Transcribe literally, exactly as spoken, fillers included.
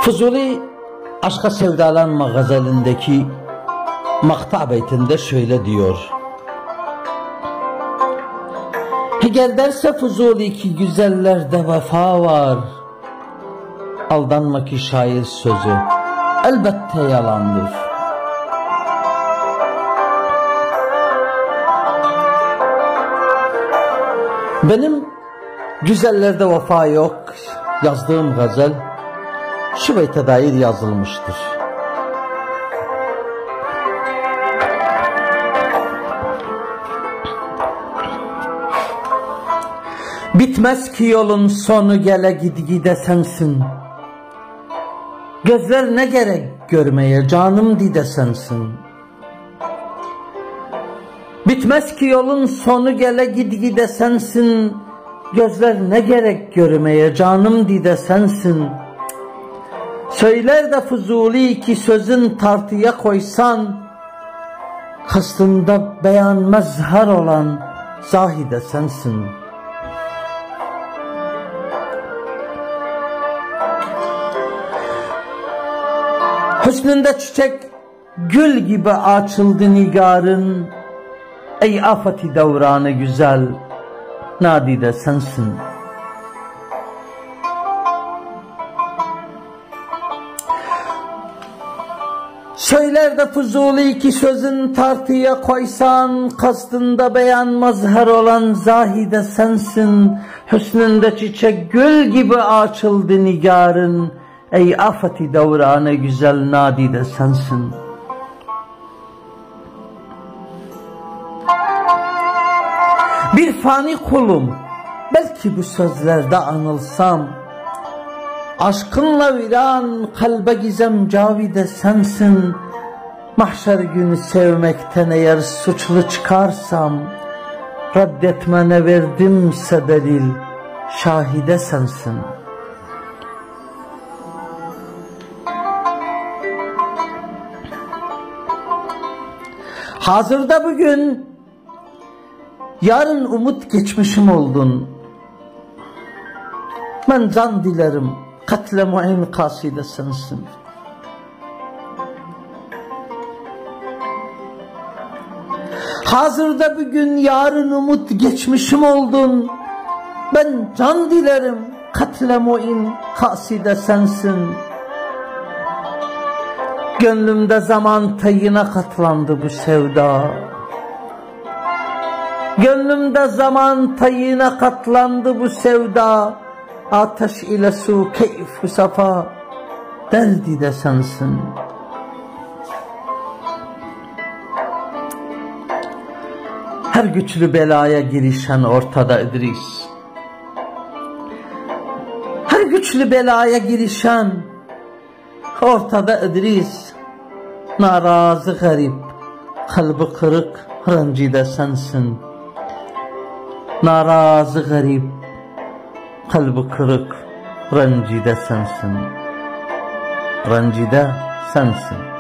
Fuzuli Aşka Sevdalanma gazelindeki makta beytinde şöyle diyor: Gel derse Fuzuli ki güzellerde vefa var, aldanma ki şair sözü elbette yalandır. Benim güzellerde vefa yok yazdığım gazel şu beyte dair yazılmıştır. Bitmez ki yolun sonu, gele gid gide sensin. Gözler ne gerek görmeye, canım dide sensin. Bitmez ki yolun sonu, gele gid gide sensin. Gözler ne gerek görmeye, canım dide sensin. Söyler de Fuzuli ki sözün tartıya koysan, kastında beyan mezhar olan zahide sensin. Hüsnünde çiçek gül gibi açıldı nigarın, ey afeti devranı güzel nadide sensin. Söyler de Fuzuli ki sözün tartıya koysan, kastında beyan mazhar olan zahide sensin. Hüsnünde çiçek gül gibi açıldı nigarın, ey afeti devranı güzel nadide sensin. Bir fani kulum, belki bu sözlerde anılsam, aşkınla viran kalbe gizem cavide sensin. Mahşer günü sevmekten eğer suçlu çıkarsam, reddetmene verdimse delil şahide sensin. Hazırda bugün, yarın umut geçmişim oldun. Ben can dilerim, katle mu'in kaside sensin. Hazırda bugün, yarın umut geçmişim oldun. Ben can dilerim, katle mu'in kaside sensin. Gönlümde zaman tayine katlandı bu sevda. Gönlümde zaman tayine katlandı bu sevda. Ateş ile su keyf safa deldi de sensin. Her güçlü belaya girişen ortada İdris. Her güçlü belaya girişen ortada İdris. Narazı garip, kalbi kırık, rencide sensin. Narazı garip, kalbi kırık, rencide sensin. Rencide sensin.